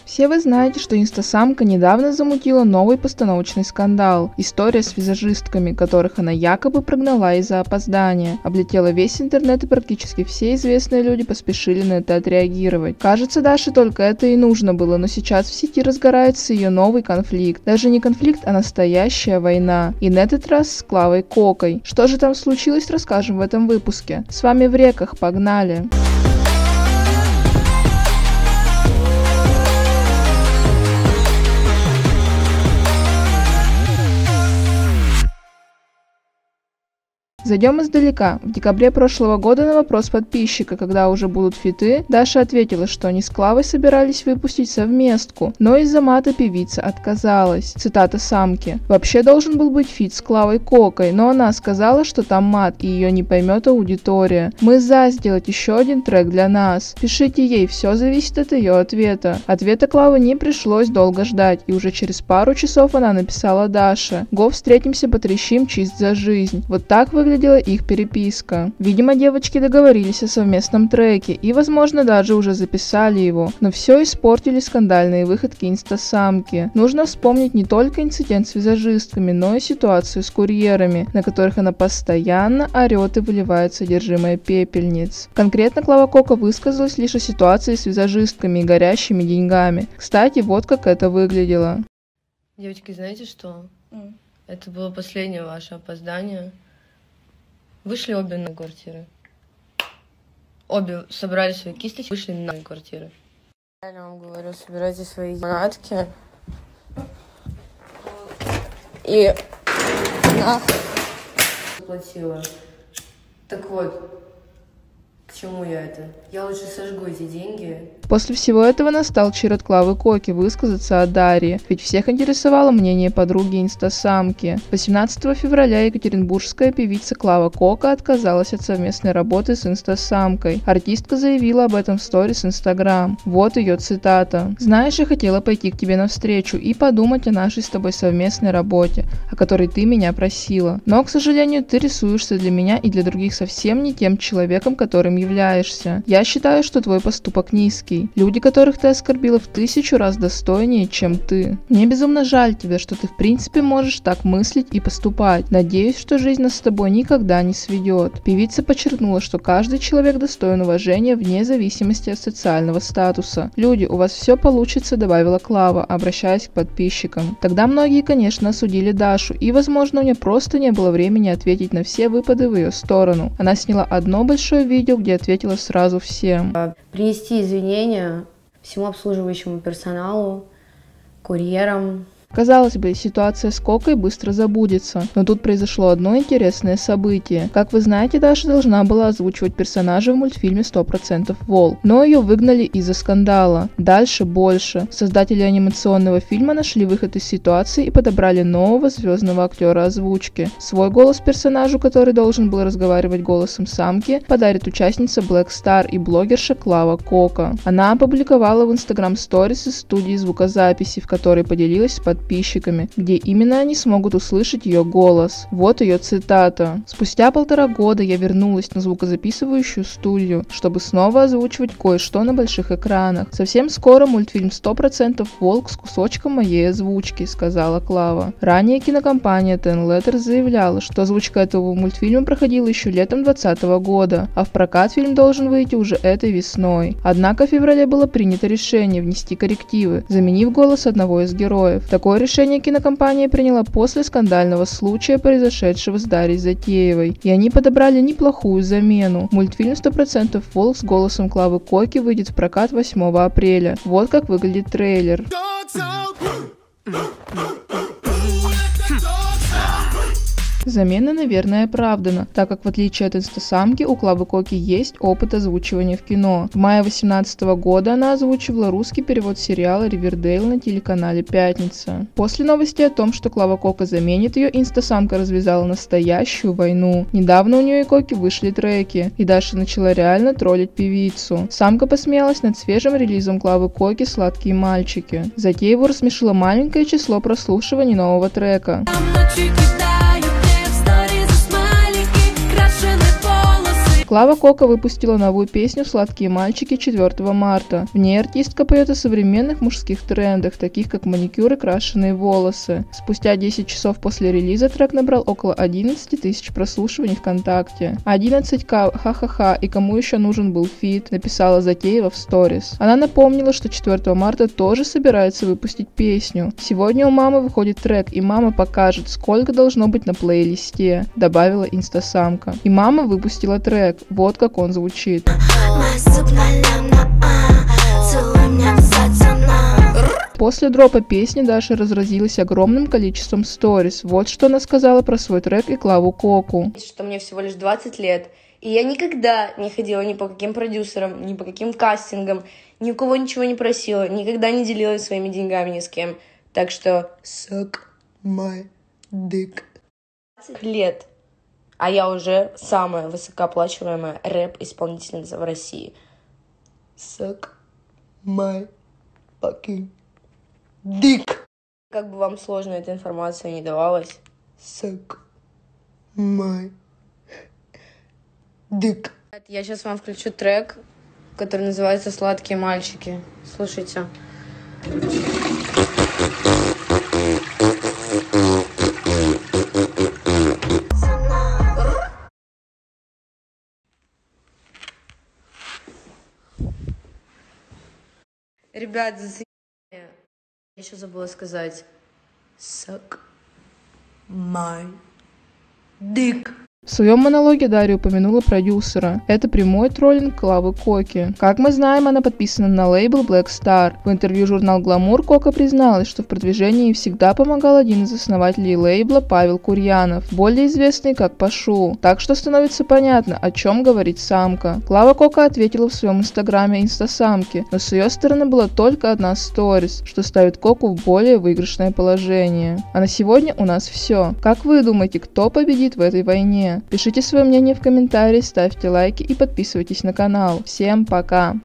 Все вы знаете, что инстасамка недавно замутила новый постановочный скандал. История с визажистками, которых она якобы прогнала из-за опоздания. Облетела весь интернет, и практически все известные люди поспешили на это отреагировать. Кажется, Даше только это и нужно было, но сейчас в сети разгорается ее новый конфликт. Даже не конфликт, а настоящая война. И на этот раз с Клавой Кокой. Что же там случилось, расскажем в этом выпуске. С вами в реках, погнали! Зайдем издалека. В декабре прошлого года на вопрос подписчика, когда уже будут фиты, Даша ответила, что они с Клавой собирались выпустить совместку, но из-за мата певица отказалась. Цитата самки. «Вообще должен был быть фит с Клавой Кокой, но она сказала, что там мат и ее не поймет аудитория. Мы за сделать еще один трек для нас. Пишите ей, все зависит от ее ответа». Ответа Клавы не пришлось долго ждать, и уже через пару часов она написала Даше: «Го, встретимся, потрещим, чист за жизнь». Вот так выглядела их переписка. Видимо, девочки договорились о совместном треке и, возможно, даже уже записали его, но все испортили скандальные выходки инстасамки. Нужно вспомнить не только инцидент с визажистками, но и ситуацию с курьерами, на которых она постоянно орет и выливает содержимое пепельниц. Конкретно Клава Кока высказалась лишь о ситуации с визажистками и горящими деньгами. Кстати, вот как это выглядело. Девочки, знаете что? Это было последнее ваше опоздание. Вышли обе на квартиры. Обе собрали свои кисточки, вышли на квартиры. Я вам говорю, собирайте свои манатки. И заплатила. Так вот, к чему я это? Я лучше сожгу эти деньги. После всего этого настал черед Клавы Коки высказаться о Дарье, ведь всех интересовало мнение подруги инстасамки. 18 февраля екатеринбургская певица Клава Кока отказалась от совместной работы с инстасамкой. Артистка заявила об этом в сторис Инстаграм. Вот ее цитата. «Знаешь, я хотела пойти к тебе навстречу и подумать о нашей с тобой совместной работе, о которой ты меня просила. Но, к сожалению, ты рисуешься для меня и для других совсем не тем человеком, которым являешься. Я считаю, что твой поступок низкий. Люди, которых ты оскорбила, в 1000 раз достойнее, чем ты. Мне безумно жаль тебя, что ты в принципе можешь так мыслить и поступать. Надеюсь, что жизнь нас с тобой никогда не сведет». Певица подчеркнула, что каждый человек достоин уважения вне зависимости от социального статуса. «Люди, у вас все получится», — добавила Клава, обращаясь к подписчикам. Тогда многие, конечно, осудили Дашу, и, возможно, у нее просто не было времени ответить на все выпады в ее сторону. Она сняла одно большое видео, где ответила сразу всем. Принести извинения всему обслуживающему персоналу, курьерам. Казалось бы, ситуация с Кокой быстро забудется, но тут произошло одно интересное событие. Как вы знаете, Даша должна была озвучивать персонажа в мультфильме «100% Волк», но ее выгнали из-за скандала. Дальше больше. Создатели анимационного фильма нашли выход из ситуации и подобрали нового звездного актера озвучки. Свой голос персонажу, который должен был разговаривать голосом самки, подарит участница Black Star и блогерша Клава Кока. Она опубликовала в Instagram Stories из студии звукозаписи, в которой поделилась с подписчиками, где именно они смогут услышать ее голос. Вот ее цитата. «Спустя 1,5 года я вернулась на звукозаписывающую студию, чтобы снова озвучивать кое-что на больших экранах. Совсем скоро мультфильм «100% Волк» с кусочком моей озвучки», — сказала Клава. Ранее кинокомпания Ten Letters заявляла, что озвучка этого мультфильма проходила еще летом 2020 года, а в прокат фильм должен выйти уже этой весной. Однако в феврале было принято решение внести коррективы, заменив голос одного из героев. Такое решение кинокомпания приняла после скандального случая, произошедшего с Дарьей Затеевой, и они подобрали неплохую замену. Мультфильм «100% Волк» с голосом Клавы Коки выйдет в прокат 8 апреля. Вот как выглядит трейлер. Замена, наверное, оправдана, так как в отличие от инстасамки у Клавы Коки есть опыт озвучивания в кино. В мае 2018 года она озвучивала русский перевод сериала «Ривердейл» на телеканале «Пятница». После новости о том, что Клава Кока заменит ее, инстасамка развязала настоящую войну. Недавно у нее и Коки вышли треки, и Даша начала реально троллить певицу. Самка посмеялась над свежим релизом Клавы Коки «Сладкие мальчики». Затееву рассмешило маленькое число прослушиваний нового трека. Клава Кока выпустила новую песню «Сладкие мальчики» 4 марта. В ней артистка поет о современных мужских трендах, таких как маникюр и крашеные волосы. Спустя 10 часов после релиза трек набрал около 11 тысяч прослушиваний ВКонтакте. 11К, ха-ха-ха, и кому еще нужен был фит, написала Затеева в сторис. Она напомнила, что 4 марта тоже собирается выпустить песню. Сегодня у мамы выходит трек, и мама покажет, сколько должно быть на плейлисте, добавила инстасамка. И мама выпустила трек, вот как он звучит. После дропа песни Даша разразилась огромным количеством сторис. Вот что она сказала про свой трек и Клаву Коку. Что мне всего лишь 20 лет, и я никогда не ходила ни по каким продюсерам, ни по каким кастингам, ни у кого ничего не просила, никогда не делилась своими деньгами ни с кем. Так что suck my dick. 20 лет, а я уже самая высокооплачиваемая рэп-исполнительница в России. Suck my fucking dick. Как бы вам сложно эта информация не давалась. Suck my dick. Я сейчас вам включу трек, который называется «Сладкие мальчики». Слушайте. Ребят, я еще забыла сказать. Suck my dick. В своем монологе Дарья упомянула продюсера. Это прямой троллинг Клавы Коки. Как мы знаем, она подписана на лейбл Black Star. В интервью журнал Glamour Кока призналась, что в продвижении ей всегда помогал один из основателей лейбла Павел Курьянов, более известный как Пашу. Так что становится понятно, о чем говорит самка. Клава Кока ответила в своем инстаграме инстасамки, но с ее стороны была только одна сторис, что ставит Коку в более выигрышное положение. А на сегодня у нас все. Как вы думаете, кто победит в этой войне? Пишите свое мнение в комментарии, ставьте лайки и подписывайтесь на канал. Всем пока!